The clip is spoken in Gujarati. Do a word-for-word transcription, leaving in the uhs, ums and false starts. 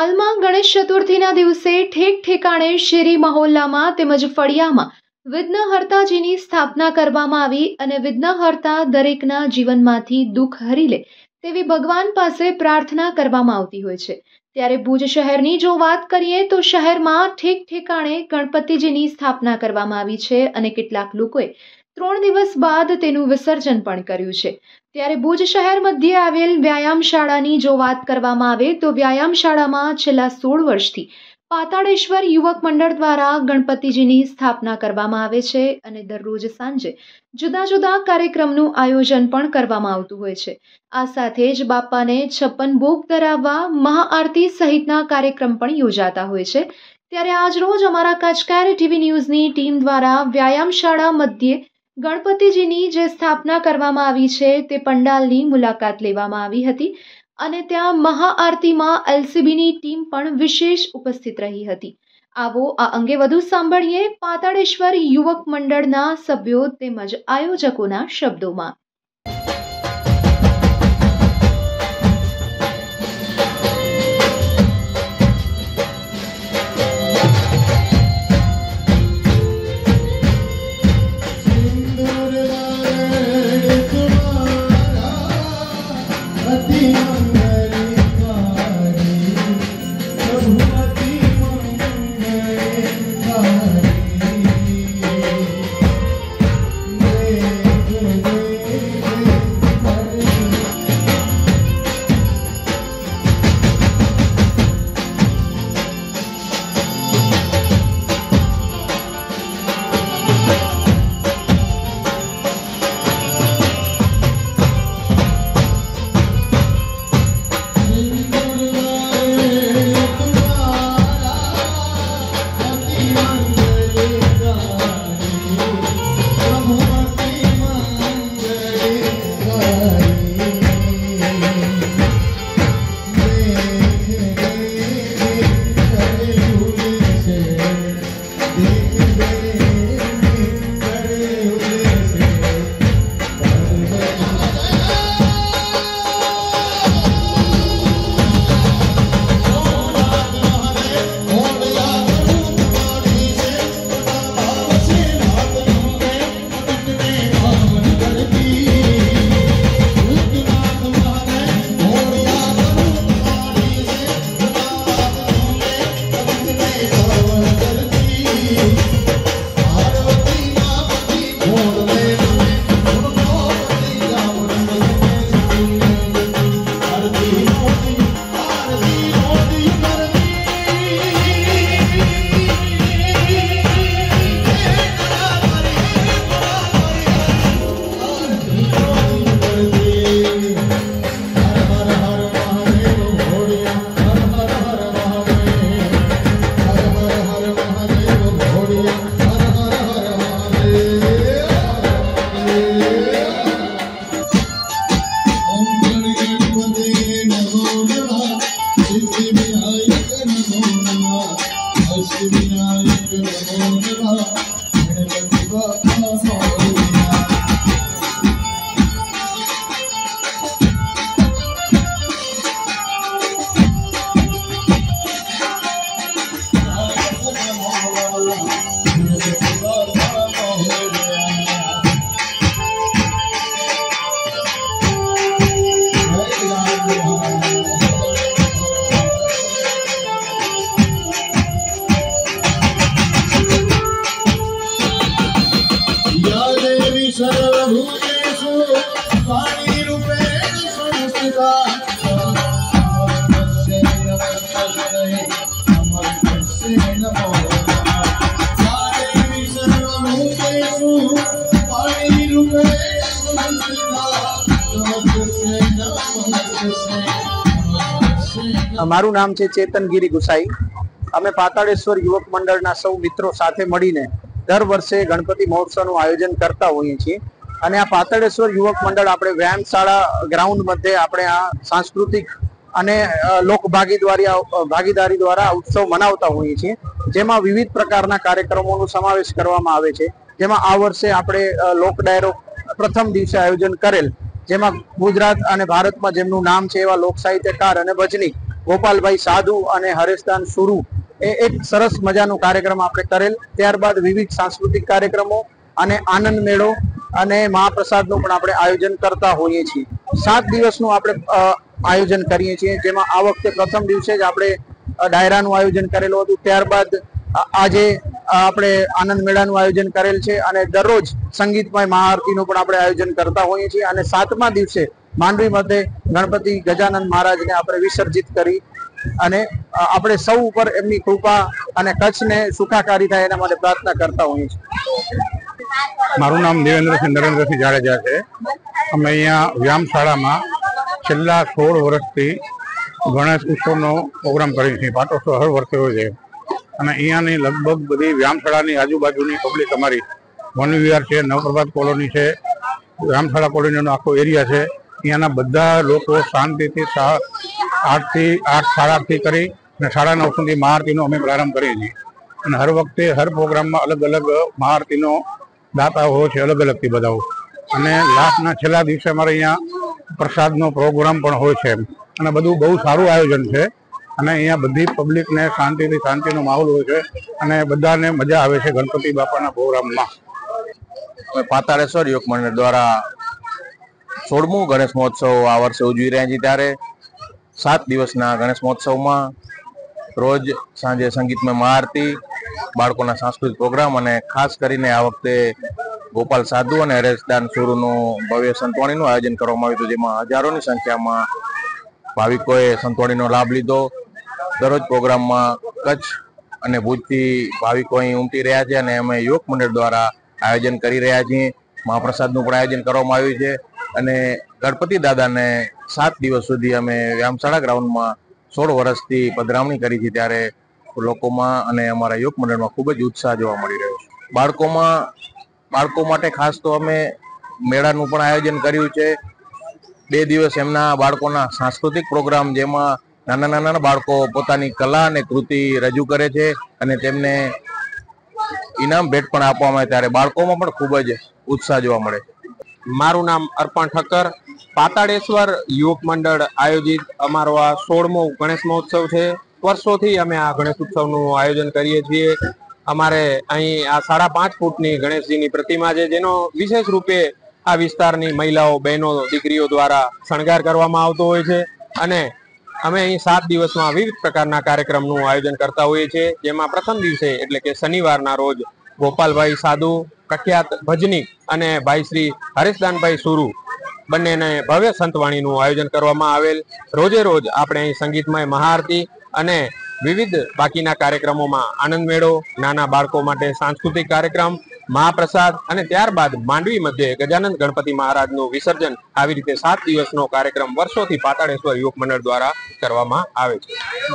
હાલમાં ગણેશ ચતુર્થીના દિવસે ઠેક ઠેકાણે શેરી મહોલ્લામાં તેમજ ફળિયામાં વિઘ્નહર્તાજીની સ્થાપના કરવામાં આવી અને વિઘ્નહર્તા દરેકના જીવનમાંથી દુઃખ હરી લે તેવી ભગવાન પાસે પ્રાર્થના કરવામાં આવતી હોય છે। ત્યારે ભુજ શહેરની જો વાત કરીએ તો શહેરમાં ઠેક ઠેકાણે ગણપતિજીની સ્થાપના કરવામાં આવી છે અને કેટલાક લોકોએ ત્રણ દિવસ બાદ તેનું વિસર્જન પણ કર્યું છે। ત્યારે ભુજ શહેર મધ્યે આવેલ વ્યાયામ શાળાની જો વાત કરવામાં આવે તો વ્યાયામ શાળામાં છેલ્લા સોળ વર્ષથી પાતાળેશ્વર યુવક મંડળ દ્વારા ગણપતિજીની સ્થાપના કરવામાં આવે છે અને દરરોજ સાંજે જુદા જુદા કાર્યક્રમનું આયોજન પણ કરવામાં આવતું હોય છે। આ સાથે જ બાપાને છપ્પન ભોગ ધરાવવા મહાઆરતી સહિતના કાર્યક્રમ પણ યોજાતા હોય છે। ત્યારે આજ રોજ અમારા કચકારે ટીવી ન્યૂઝની ટીમ દ્વારા વ્યાયામ શાળા મધ્યે ગણપતિજીની જે સ્થાપના કરવામાં આવી છે તે પંડાલની મુલાકાત લેવામાં આવી હતી અને ત્યાં મહાઆરતીમાં એલસીબીની ટીમ પણ વિશેષ ઉપસ્થિત રહી હતી। આવો આ અંગે વધુ સાંભળીએ પાતાળેશ્વર યુવક મંડળના સભ્યો તેમજ આયોજકોના શબ્દોમાં। મારું નામ છે ચેતન ગિરી ગુસાઈ। અમે પાતાળેશ્વર યુવક મંડળના સૌ મિત્રો સાથે મળીને દર વર્ષે ગણપતિ મહોત્સવનું આયોજન કરતા હોઈએ છીએ અને આ પાતાળેશ્વર યુવક મંડળ આપણે વ્યાયામ શાળા ગ્રાઉન્ડ મધ્યે આપણે આ સાંસ્કૃતિક અને લોક ભાગીદારી ભાગીદારી દ્વારા ઉત્સવ મનાવતા હોઈએ છીએ, જેમાં વિવિધ પ્રકારના કાર્યક્રમોનો સમાવેશ કરવામાં આવે છે। જેમાં આ વર્ષે આપણે લોક ડાયરો પ્રથમ દિવસે આયોજન કરેલ, જેમાં ગુજરાત અને ભારતમાં જેમનું નામ છે એવા લોક સાહિત્યકાર અને ભજનીક ગોપાલભાઈ સાધુ અને હરેશદાન સુરુ એ એક સરસ મજાનો કાર્યક્રમ આપણે કરેલ. ત્યારબાદ વિવિધ સાંસ્કૃતિક કાર્યક્રમો અને આનંદ મેળો અને મહાપ્રસાદનું પણ આપણે આયોજન કરતા હોઈએ છીએ. સાત દિવસનું આપણે આયોજન કરીએ છીએ, જેમાં આ વખતે પ્રથમ દિવસે જ આપણે ડાયરાનું આયોજન કરેલું હતું. ત્યારબાદ આજે આપણે આનંદ મેળાનું આયોજન કરેલ છે અને દરરોજ સંગીતમય મહાઆરતીનું પણ આપણે આયોજન કરતા હોઈએ છીએ. અને સાતમા દિવસે માંડવી મધ્યે ગણપતિ ગજાનંદ મહારાજને આપણે વિસર્જિત કરી અને આપણે સૌ ઉપર એમની કૃપા અને કચ્છને સુખાકારી થાય એના માટે પ્રાર્થના કરતા હોઈએ છીએ. મારું નામ દેવેન્દ્રસિંહ નરેન્દ્રસિંહ જાડેજા છે. અમે અહીંયા વ્યાયામશાળામાં છેલ્લા સોળ વર્ષથી ગણેશ ઉત્સવનો પ્રોગ્રામ કરીએ છીએ. પાટોત્સવ હર વર્ષે હોય છે અને અહીંયાની લગભગ બધી વ્યાયામશાળાની આજુબાજુની પબ્લિક અમારી વન વિહાર છે, નવપ્રભાત કોલોની છે, વ્યાયામશાળા કોલોનીનો આખો એરિયા છે. અહીંયાના બધા લોકો શાંતિથી આઠથી આઠ સાડા આઠથી કરી અને સાડા નવ સુધી મહાઆરતીનો અમે પ્રારંભ કરીએ છીએ. અને હર વખતે હર પ્રોગ્રામમાં અલગ અલગ મહાઆરતીનો દાતા હોય છે, અલગ અલગથી બધાઓ. અને લાસ્ટના છેલ્લા દિવસે અમારે અહીંયા પ્રસાદનો પ્રોગ્રામ પણ હોય છે અને બધું બહુ સારું આયોજન છે. અને અહીંયા બધી પબ્લિકને શાંતિથી શાંતિનો માહોલ હોય છે અને બધાને મજા આવે છે ગણપતિ બાપાના પ્રોગ્રામમાં. પાતાળેશ્વર યુવક મંડળ દ્વારા સોળમું ગણેશ મહોત્સવ આ વર્ષે ઉજવી રહ્યા છીએ. ત્યારે સાત દિવસના ગણેશ મહોત્સવમાં રોજ સાંજે સંગીતમય મહાઆરતી, બાળકોના સાંસ્કૃતિક પ્રોગ્રામ અને ખાસ કરીને આ વખતે ગોપાલ સાધુ અને હરેશદાન સુરુનું ભવ્ય સંતવાણીનું આયોજન કરવામાં આવ્યું હતું, જેમાં હજારોની સંખ્યામાં ભાવિકોએ સંતવાણીનો લાભ લીધો. દરરોજ પ્રોગ્રામમાં કચ્છ અને ભુજથી ભાવિકો અહીં ઉમટી રહ્યા છે અને અમે યુવક મંડળ દ્વારા આયોજન કરી રહ્યા છીએ. મહાપ્રસાદનું પણ આયોજન કરવામાં આવ્યું છે અને ગણપતિ દાદાને સાત દિવસ સુધી અમે વ્યાયામશાળા ગ્રાઉન્ડમાં સોળ વર્ષથી પધરામણી કરી છે. ત્યારે લોકોમાં અને અમારા યુવક મંડળમાં ખૂબ જ ઉત્સાહ જોવા મળી રહ્યો છે. બાળકોમાં બાળકો માટે ખાસ તો અમે મેળાનું પણ આયોજન કર્યું છે. બે દિવસ એમના બાળકોના સાંસ્કૃતિક પ્રોગ્રામ, જેમાં નાના નાના બાળકો પોતાની કલા અને કૃતિ રજૂ કરે છે અને તેમને ઇનામ ભેટ પણ આપવામાં આવે, ત્યારે બાળકોમાં પણ ખૂબ જ ઉત્સાહ જોવા મળે. મારું નામ અર્પણ ઠક્કર. પાતાળેશ્વર યુવક મંડળ આયોજિત અમારો આ સોળમો ગણેશ મહોત્સવ છે. વર્ષોથી અમે આ ગણેશ ઉત્સવનું આયોજન કરીએ છીએ. અમારે અહીં આ સાડા પાંચ ફૂટની ગણેશજીની પ્રતિમા છે, જેનો વિશેષ રૂપે આ વિસ્તારની મહિલાઓ, બહેનો, દીકરીઓ દ્વારા શણગાર કરવામાં આવતો હોય છે. અને અમે અહીં સાત દિવસમાં વિવિધ પ્રકારના કાર્યક્રમનું આયોજન કરતા હોઈએ છીએ, જેમાં પ્રથમ દિવસે એટલે કે શનિવારના રોજ ગોપાલભાઈ સાધુ, પ્રખ્યાત ભજનીક, અને ભાઈ શ્રી હરેશદાનભાઈ સુરુ બંનેને ભવ્ય સંતવાણીનું આયોજન કરવામાં આવેલ. રોજે રોજ આપણે અહીં સંગીતમય મહાઆરતી અને વિવિધ બાકીના કાર્યક્રમોમાં આનંદ મેળો, નાના બાળકો માટે સાંસ્કૃતિક કાર્યક્રમ, મહાપ્રસાદ અને ત્યારબાદ માંડવી મધ્યે ગજાનંદ ગણપતિ મહારાજનું વિસર્જન, આવી રીતે સાત દિવસનો કાર્યક્રમ વર્ષોથી પાતાળેશ્વર યુવક મંડળ દ્વારા કરવામાં આવે છે.